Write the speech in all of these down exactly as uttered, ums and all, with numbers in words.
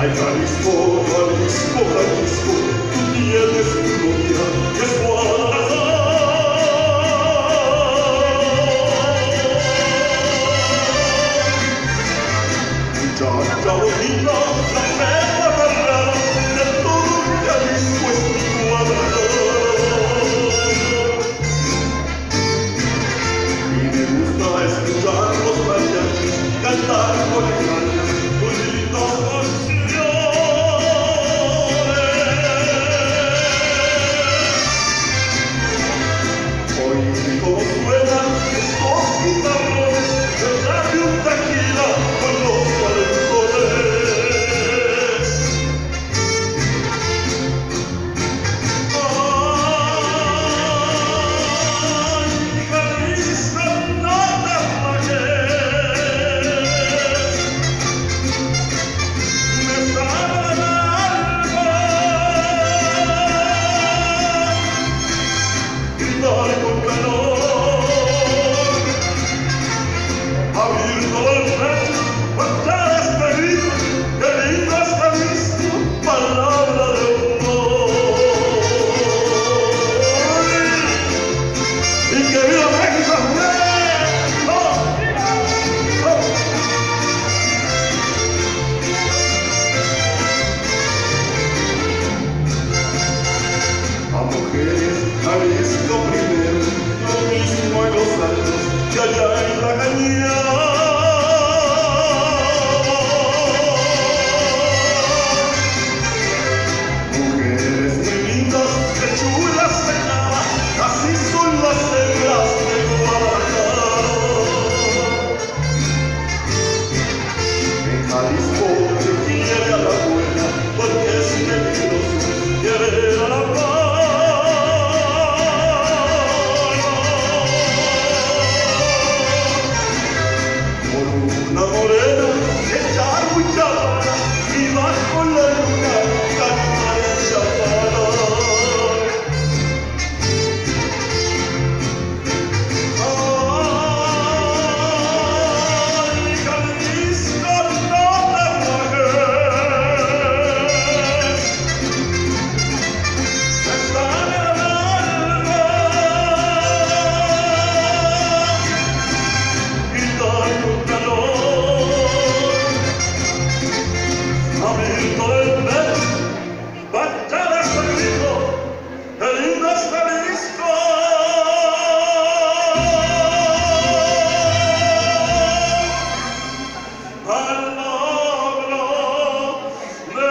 Ay, Jalisco, Jalisco, Jalisco, tú tienes gloria y es muchacha bonita, la mera barrada de todo Jalisco es mi cuadrada. Y me gusta escuchar los mariachis cantar con ganas tus lindas canciones. Oye cómo suenan estos guitarrones, echarle un tequila con los calentones. Ay, Jalisco, no te apagues, me sabe el alma gritar con calor, abrir todo el pecho, cantar este grito, que lindo es Jalisco, palabra de honor. Y que viva México, ¡oh! ¡Oh! A mujeres, Jalisco primero, lo mismo en los altos que allá en la cañada. Mujeres muy lindas, que chulas de nada, así son las hembras de Guadalajara. En Jalisco se quiere a la buena, porque es peligroso querer a la mala. Por una morena echar mucha vara y bajo la luna cantar en chapara. Ay, Jalisco, no te apagues, está en el alma gritar con calor, abrir todo el pecho, cantar este grito, que lindo es Jalisco. Palabra de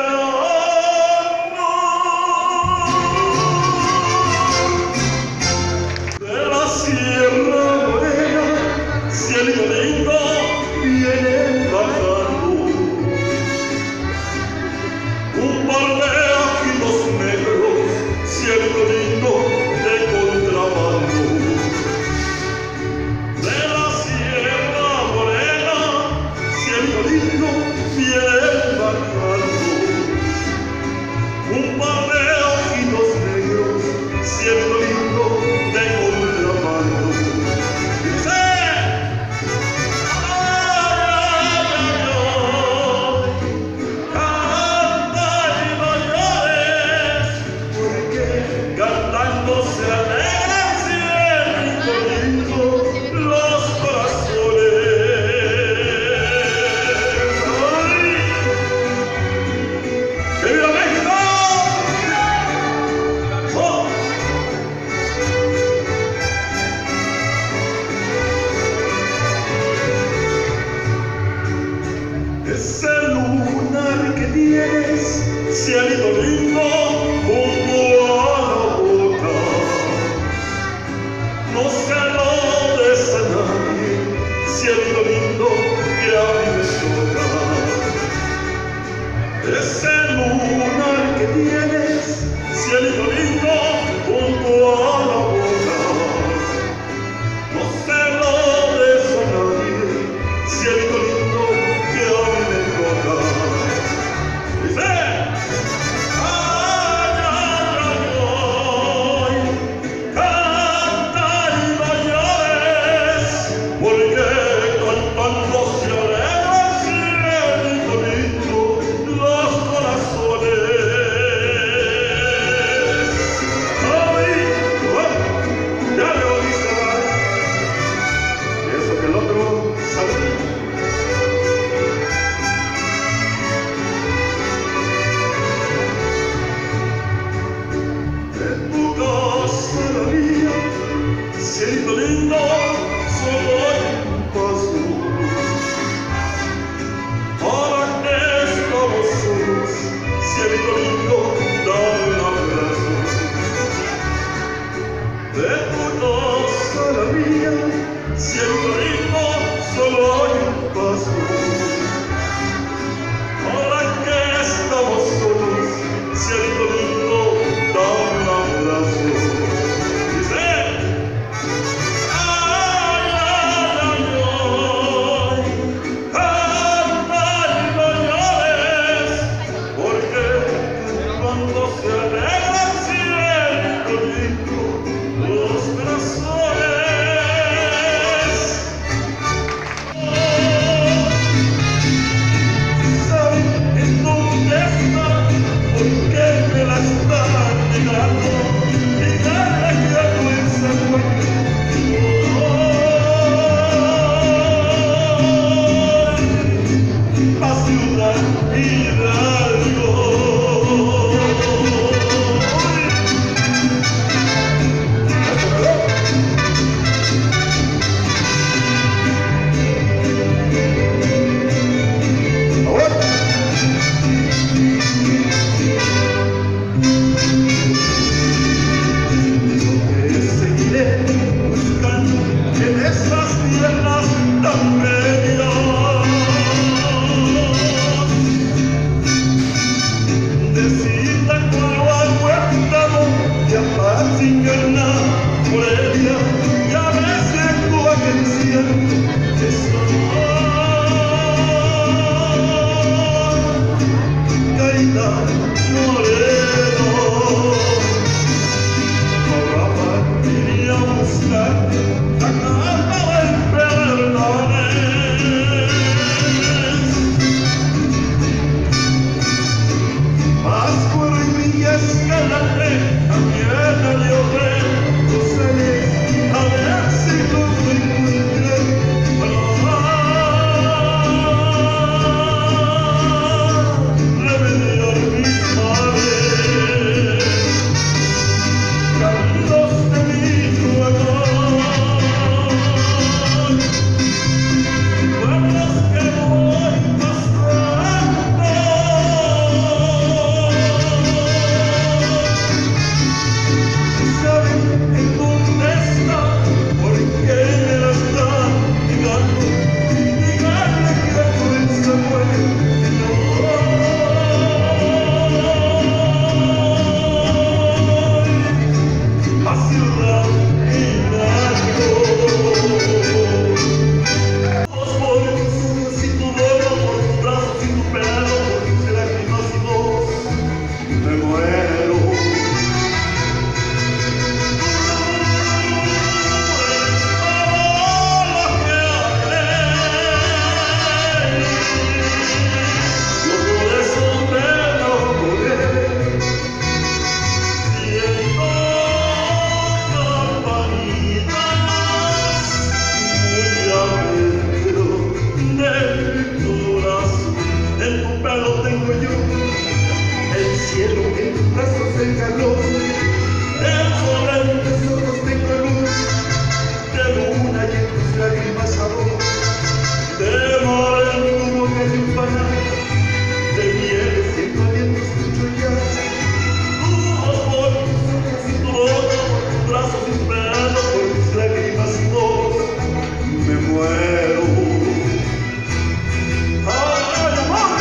honor. De la Sierra Morena, cielito lindo, viene bajando un par de ojitos negros, cielito lindo de contrabando. De la Sierra Morena, cielito lindo, viene bajando un par de ojitos negros, cielito lindo de contrabando. Dice, ay, ay, ay, canta y no llores, porque cantando se alegran cielito lindo los corazones. Ay, ¡que viva México! ¡Oh! Ese lunar que tienes, cielito lindo, junto a la boca, no se lo des a nadie, cielito lindo, que a mí me toca. Ese lunar que tienes, cielito lindo, junto a la boca, no se lo des a nadie, cielito lindo, que a mí me toca. Dice, ay, ay, ay, ay, canta y no llores, porque cantando se alegra el cielito lindo los moreno. Ahora partiría a buscarte la carta del perdonés. Más por mi escalante, también el lloré, no salí a ver si lo encontré. Remediar mis males, Carlos de mi jugador, pueblos que voy pasando. ¿Saben en dónde está? ¿Por qué me la está negando? Díganle que la fuerza puede que no voy a Ciudad Hidalgo. Por tus ojos y tu boca, por tus brazos y tu pelo, por tus lágrimas y voz, me muero. En tus brazos el calor, en sobre tus ojos tengo luz de luna y en tus lágrimas sabor de mar en tu boca de un panal de miel siento aliento escucho ya tu voz por tus ojos y tu boca, por tus brazos y tu pelo, por tus lágrimas y voz me muero. ¡Ay, amor!